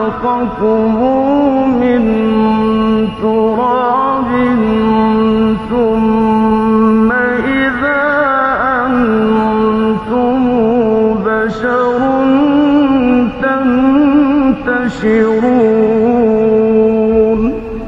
خلقكم من تراب ثم إذا أنتم بشر تنتشرون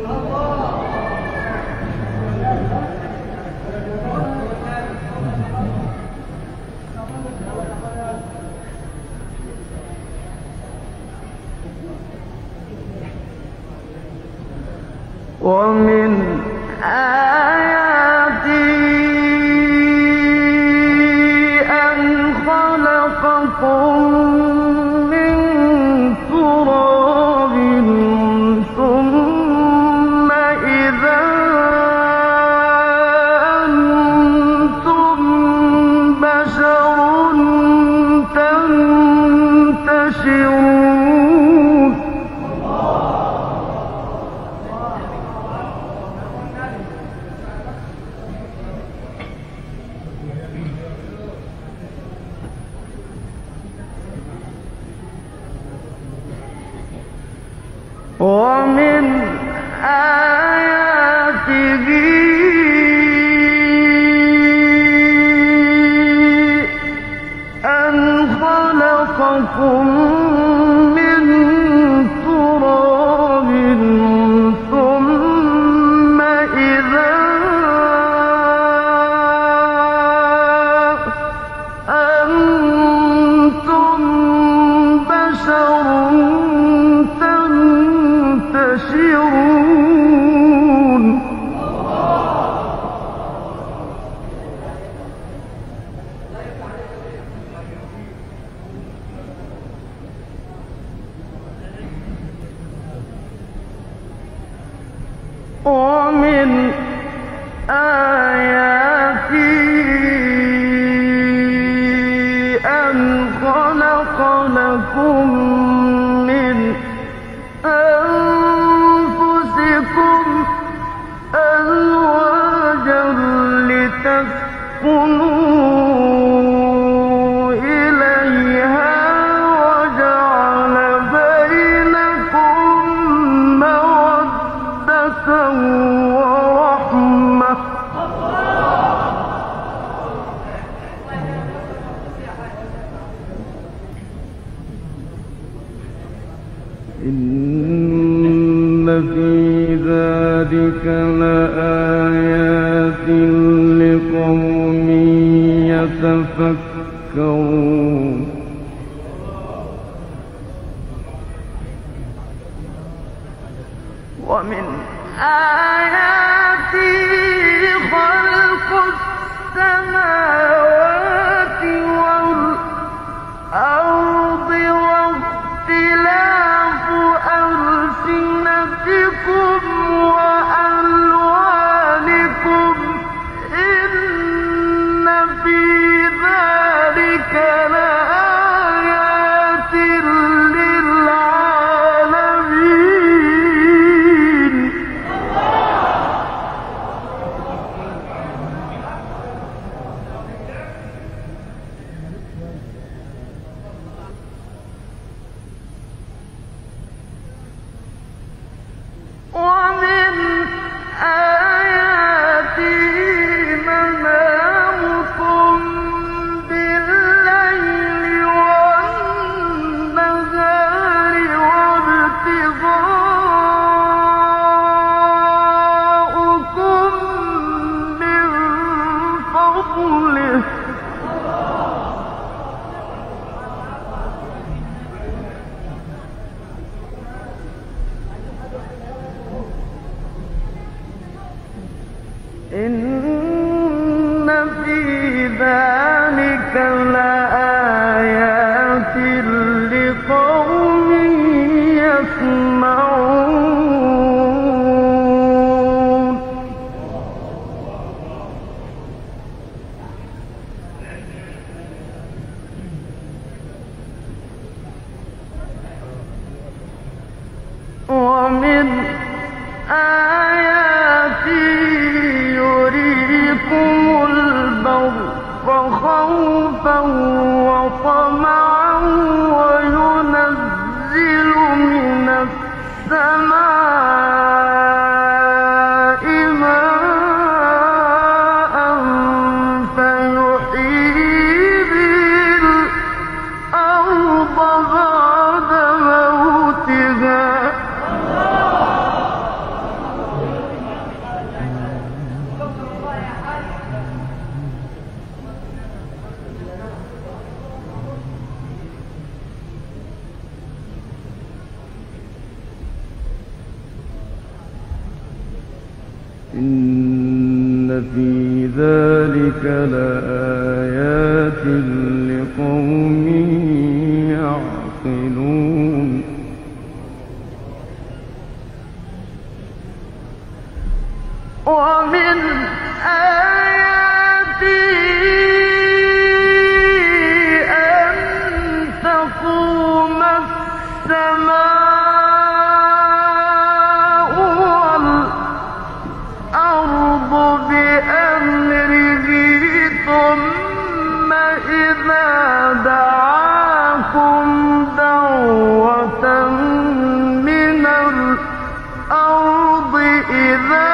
ومن آياته أن خلقكم من تراب ثم إذا أنتم بشر تنتشرون ومن آياته أن خلقكم من تراب ثم إذا أنتم بشر تنتشرون ومن آياته أن خلق لكم من أنفسكم أزواجا لتسكنوا إليها وجعل بينكم مودة ورحمة إن في ذلك لآيات لقوم يتفكرون ومن آياته خلق السماوات والأرض واختلاف ألسنتكم وألوانكم إن في ذلك لآيات للعالمين ومن آياته منامكم بالليل والنهار وابتغاؤكم من فضله إن في ذلك لآيات لقوم يسمعون ومن آياته يريكم البرق خوفا إن في ذلك لآيات لقوم يعقلون ومن آياته أن تقوم السماء والأرض بأمره ثم إذا دعاكم دعوة من الأرض إذا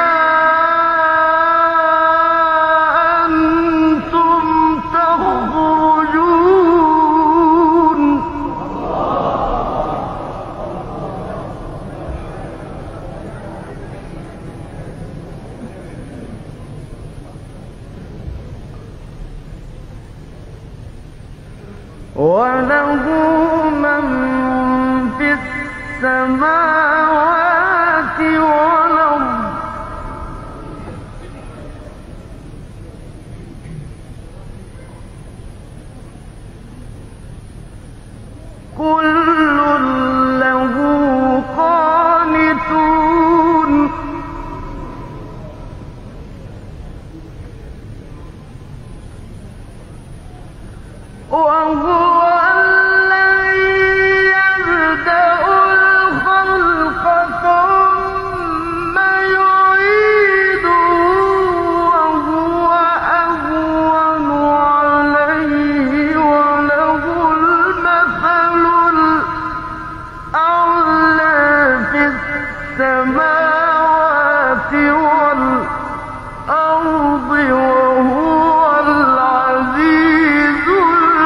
وله من في السماوات والأرض كل له قانتون وهو الذي يبدأ الخلق ثم يعيده وهو أهون عليه وله المثل الأعلى في السماوات والأرض وهو العزيز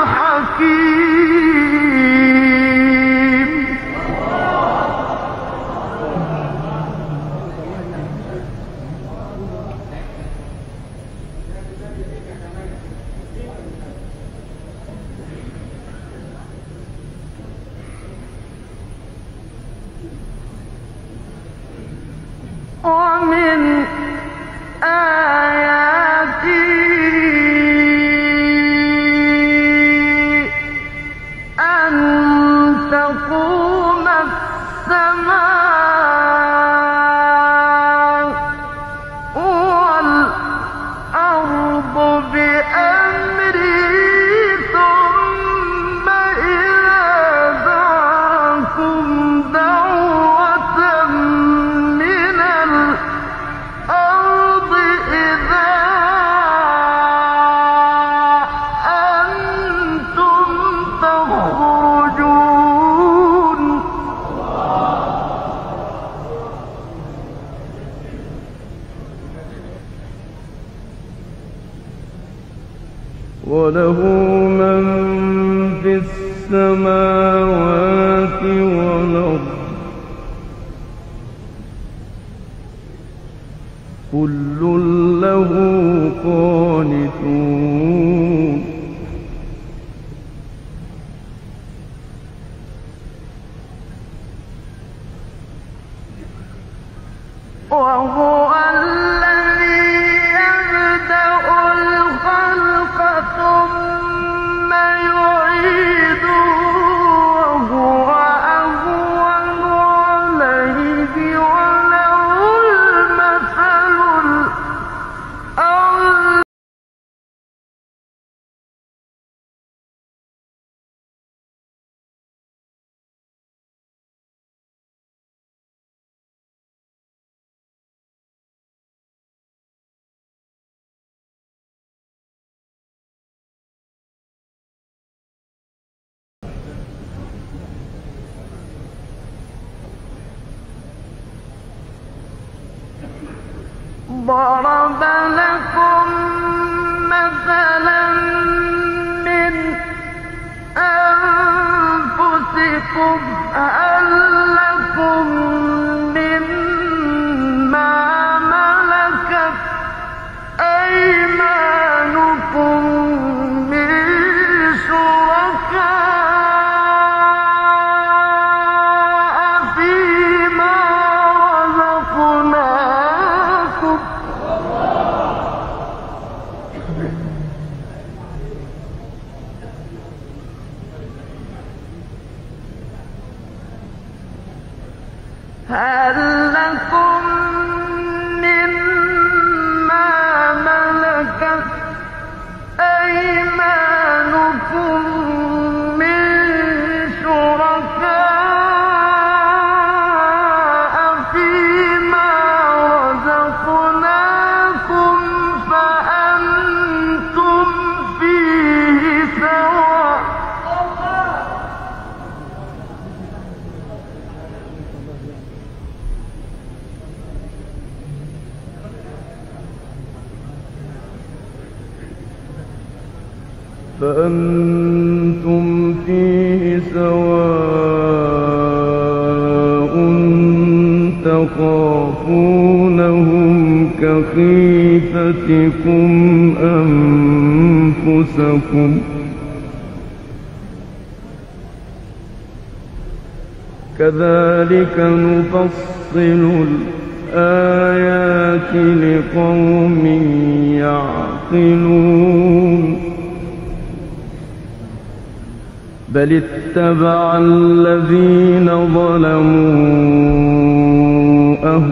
الحكيم ومن آياته أن تقوم السماء والأرض بأمره ثم إذا دعاكم دعوة من الأرض إذا أنتم تخرجون وله من في السماوات والأرض كل له قانتون وهو الذي يبدأ الخلق ثم يعيده وهو أهون عليه وله المثل الأعلى ضرب لكم مثلا من أنفسكم هل لكم مما ملكت أيمانكم من شركاء فيما رزقناكم فأنتم فيه سواء تخافونهم كخيفتكم أنفسكم كذلك نفصل الآيات لقوم يعقلون بل اتبع الذين ظلموا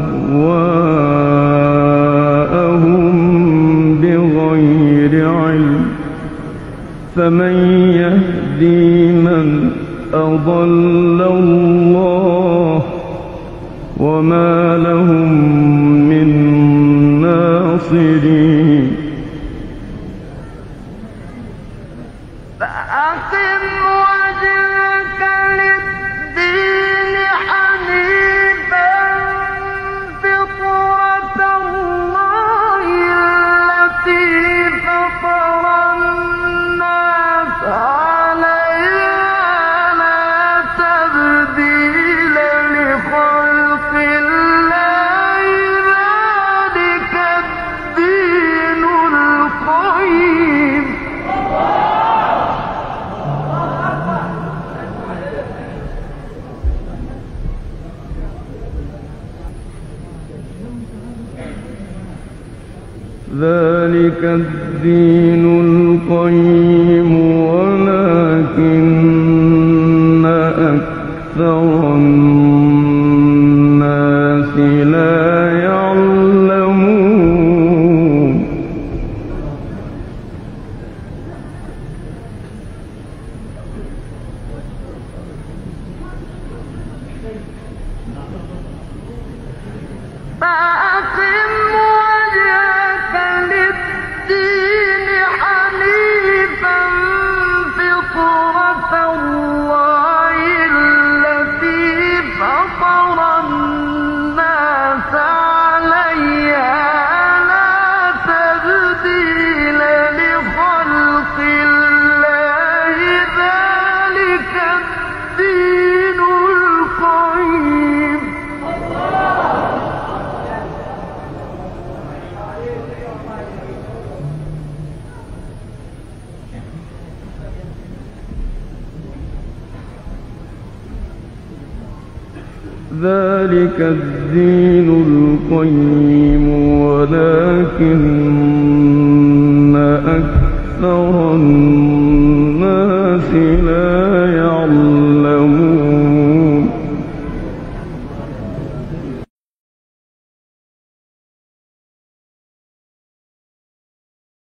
أهواءهم بغير علم فمن يهدي من أضل الله وما لهم من ناصرين فأقم وجهك للدين حنيفا فطرة الله التي فطر الناس عليها لا تبديل لخلق الله ذلك الدين القيم ذلك الدين القيم ولكن أكثر الناس لا يعلمون فأقم وجهك للدين حنيفا فطرة الله التي فطر الناس عليها لا تبديل لخلق الله ذلك الدين القيم ذلك الدين القيم ولكن أكثر الناس لا